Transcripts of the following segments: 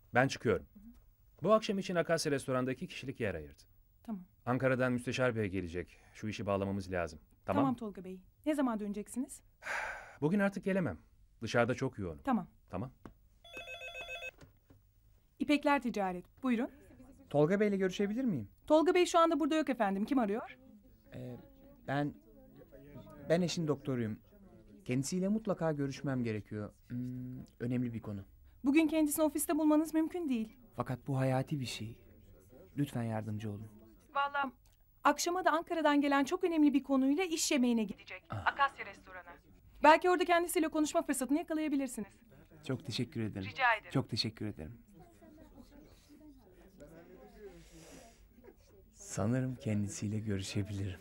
Ben çıkıyorum. Bu akşam için Akasya restoranda 2 kişilik yer ayırdı. Tamam. Ankara'dan Müsteşar Bey gelecek. Şu işi bağlamamız lazım. Tamam. Tamam Tolga Bey. Ne zaman döneceksiniz? Bugün artık gelemem. Dışarıda çok yoğunum. Tamam. Tamam. İpekler Ticaret. Buyurun. Tolga Bey'le görüşebilir miyim? Tolga Bey şu anda burada yok efendim. Kim arıyor? Ben eşin doktoruyum. Kendisiyle mutlaka görüşmem gerekiyor. Önemli bir konu. Bugün kendisini ofiste bulmanız mümkün değil. Fakat bu hayati bir şey. Lütfen yardımcı olun. Vallahi akşama da Ankara'dan gelen çok önemli bir konuyla iş yemeğine gidecek. Akasya restorana. Belki orada kendisiyle konuşma fırsatını yakalayabilirsiniz. Çok teşekkür ederim. Rica ederim. Çok teşekkür ederim. Sanırım kendisiyle görüşebilirim.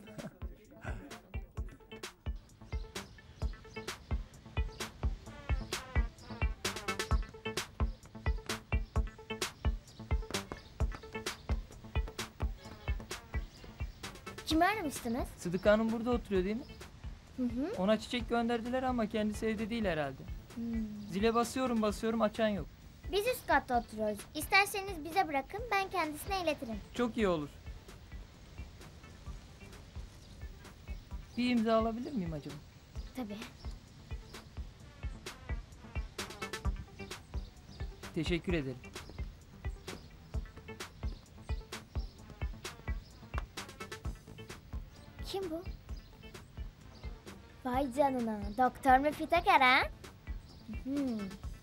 Kimi aramıştınız? Sıdıka Hanım burada oturuyor değil mi? Hı hı. Ona çiçek gönderdiler ama kendisi evde değil herhalde. Zile basıyorum açan yok. Biz üst katta oturuyoruz. İsterseniz bize bırakın, ben kendisine iletirim. Çok iyi olur. Bir imza alabilir miyim acaba? Tabii. Teşekkür ederim. Kim bu? Vay canına, Doktor Müfit Aker ha? Hmm.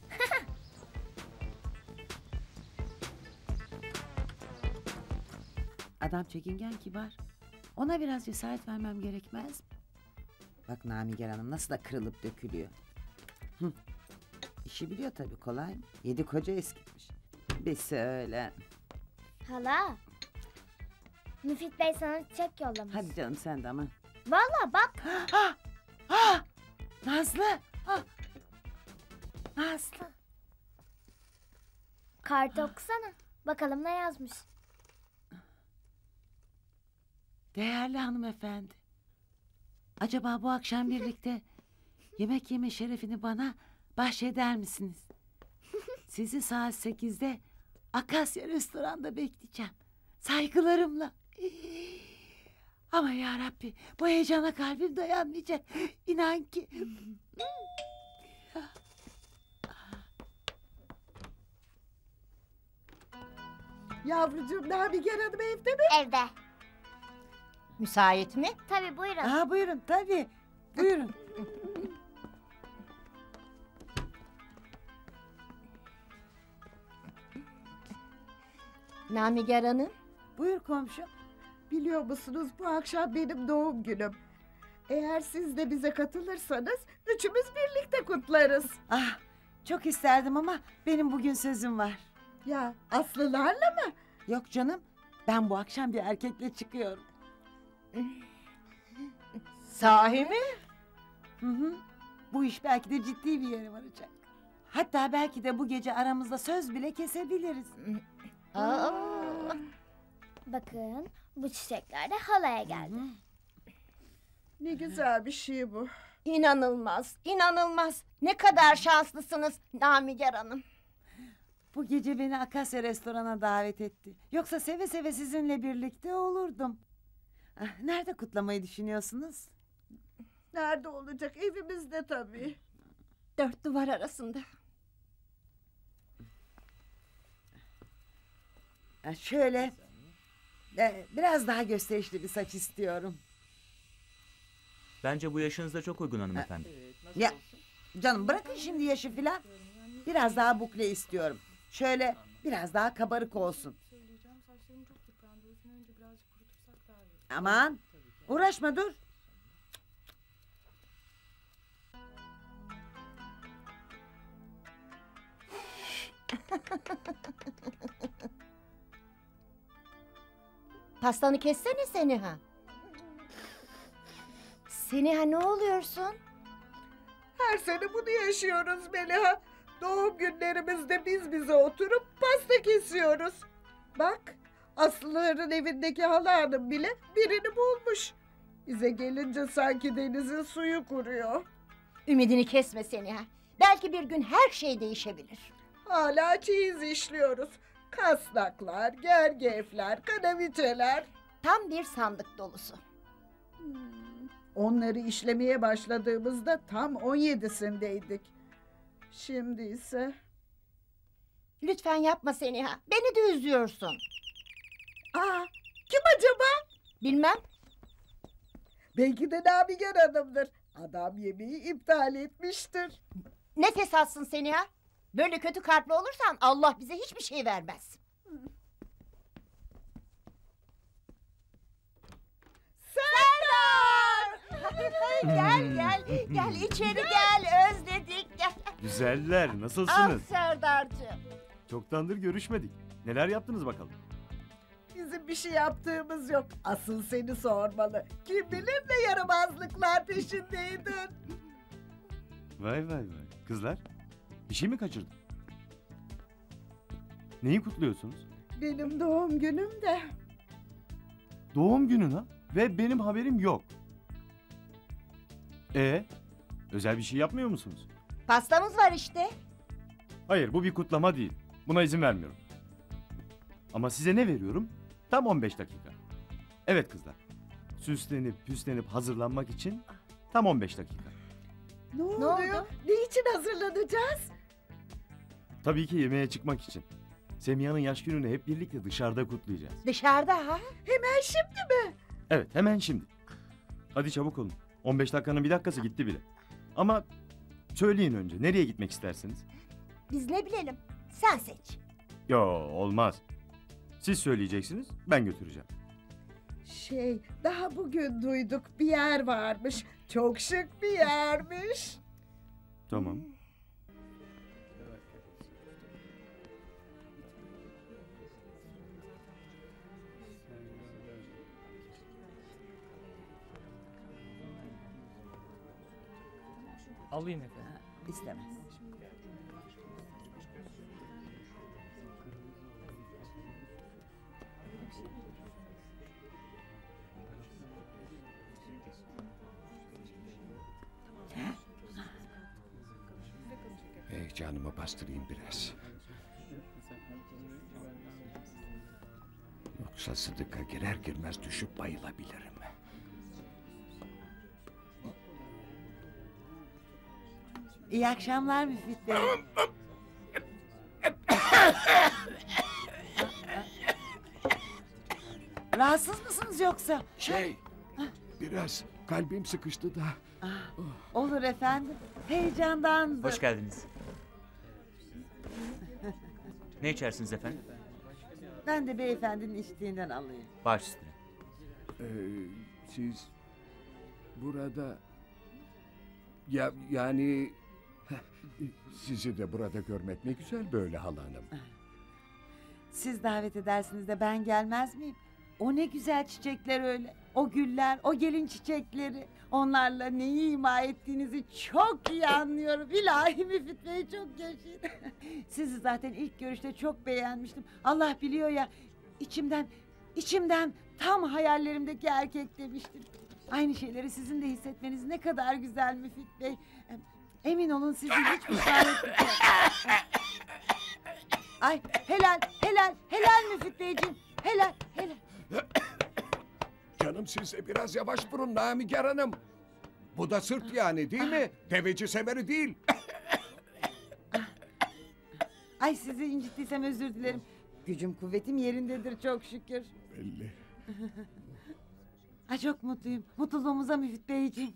Adam çekingen, kibar. Ona biraz cesaret vermem gerekmez mi? Bak Namiger Hanım nasıl da kırılıp dökülüyor. Hı. İşi biliyor tabii, kolay mı? 7 koca eskitmiş. Bir söyle. Hala. Müfit Bey sana çiçek yollamış. Hadi canım sen de ama. Vallahi bak. Nazlı. Nazlı. Kartı okusana. Bakalım ne yazmış. Değerli hanımefendi. Acaba bu akşam birlikte yemek yeme şerefini bana bahşeder misiniz? Sizi saat 8'de Akasya restoranda bekleyeceğim. Saygılarımla. Ama ya Rabbi, bu heyecana kalbim dayanmayacak. İnan ki. Yavrucuğum, Nabiger Hanım evde mi? Evde. Müsait mi? Tabii buyurun. Buyurun tabii. Buyurun. Nabiger Hanım, Buyur komşum. biliyor musunuz bu akşam benim doğum günüm. Eğer siz de bize katılırsanız üçümüz birlikte kutlarız. Çok isterdim ama benim bugün sözüm var. Ya Aslılarla mı? Yok canım, ben bu akşam bir erkekle çıkıyorum. Sahi mi? Hı. Bu iş belki de ciddi bir yere varacak. Hatta belki de bu gece aramızda söz bile kesebiliriz. Aa. Bakın bu çiçekler de halaya geldi. Ne güzel bir şey bu. İnanılmaz, inanılmaz. Ne kadar şanslısınız Namiger Hanım. Bu gece beni Akasya restorana davet etti. Yoksa seve seve sizinle birlikte olurdum. Nerede kutlamayı düşünüyorsunuz? Nerede olacak? Evimizde tabii. Dört duvar arasında. Şöyle biraz daha gösterişli bir saç istiyorum. Bence bu yaşınızda çok uygun hanımefendi. Ya canım bırakın şimdi yaşı filan. Biraz daha bukle istiyorum. Şöyle biraz daha kabarık olsun. Aman uğraşma dur. Pastanı kessene Seniha. Seniha ne oluyorsun? Her sene bunu yaşıyoruz Meliha. Doğum günlerimizde biz bize oturup pasta kesiyoruz. Bak, Aslıların evindeki hala hanım bile birini bulmuş. Bize gelince sanki denizin suyu kuruyor. Ümidini kesme Seniha. Belki bir gün her şey değişebilir. Hala çeyiz işliyoruz. Kasnaklar, gergefler, kanaviçeler. Tam bir sandık dolusu. Onları işlemeye başladığımızda tam 17'sindeydik. Şimdi ise... Lütfen yapma Seniha. Beni de üzüyorsun. Aa, kim acaba? Bilmem. Belki de Nabiger Hanım'dır. Adam yemeği iptal etmiştir. Ne fesatsın Seniha. Böyle kötü kalpli olursan Allah bize hiçbir şey vermez. Gel gel içeri gel özledik gel. Güzeller, nasılsınız? Ah Serdar'cığım. Çoktandır görüşmedik. Neler yaptınız bakalım? Bizim bir şey yaptığımız yok. Asıl seni sormalı. Kim bilir ne yaramazlıklar peşindeydin. Vay vay vay. Kızlar, bir şey mi kaçırdım? Neyi kutluyorsunuz? Benim doğum günüm de. Doğum günün ha? Ve benim haberim yok. Özel bir şey yapmıyor musunuz? Pastamız var işte. Hayır, bu bir kutlama değil. Buna izin vermiyorum. Ama size ne veriyorum? Tam 15 dakika. Evet kızlar. Süslenip püslenip hazırlanmak için tam 15 dakika. Ne oluyor? Ne için hazırlanacağız? Tabii ki yemeğe çıkmak için. Semiha'nın yaş gününü hep birlikte dışarıda kutlayacağız. Dışarıda ha? Hemen şimdi mi? Evet, hemen şimdi. Hadi çabuk olun. 15 dakikanın bir dakikası gitti bile. Ama söyleyin önce, nereye gitmek istersiniz? Biz ne bilelim. Sen seç. Yo, olmaz. Siz söyleyeceksiniz, ben götüreceğim. Daha bugün duyduk bir yer varmış. Çok şık bir yermiş. Tamam. Alayım efendim. İstemez. Heyecanımı bastırayım biraz. Yoksa Sıdık'a girer girmez düşüp bayılabilirim. İyi akşamlar Müfit Bey. Rahatsız mısınız yoksa? Biraz kalbim sıkıştı da. Olur efendim. Heyecandandır. Hoş geldiniz. Ne içersiniz efendim? Ben de beyefendinin içtiğinden alayım. Baş üstüne. Siz burada... Yani... Sizi de burada görmek ne güzel böyle hala hanım. Siz davet edersiniz de ben gelmez miyim? O ne güzel çiçekler öyle. O güller, o gelin çiçekleri. Onlarla neyi ima ettiğinizi çok iyi anlıyorum. İlahi Müfit Bey çok yaşayın. Sizi zaten ilk görüşte çok beğenmiştim. Allah biliyor ya, içimden tam hayallerimdeki erkek demiştim. Aynı şeyleri sizin de hissetmeniz ne kadar güzel Müfit Bey. Emin olun sizi hiç pişman etmeyeceğim. Ay helal Müfit Beyciğim. Helal. Canım siz de biraz yavaş durun Namiger Hanım. Bu da sırt yani değil mi? Deveci semeri değil. Ay sizi incittiysem özür dilerim. Gücüm kuvvetim yerindedir çok şükür. Belli. Ay çok mutluyum. Mutluluğumuza Müfit Beyciğim.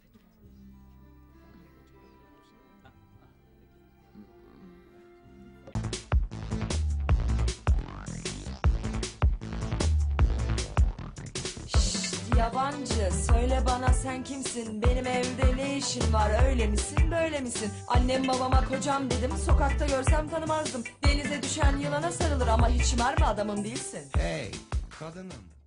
Yabancı söyle bana sen kimsin, benim evde ne işin var, öyle misin böyle misin? Annem babama kocam dedim, sokakta görsem tanımazdım. Denize düşen yılana sarılır ama hiç mermi adamım değilsin. Hey kadınım,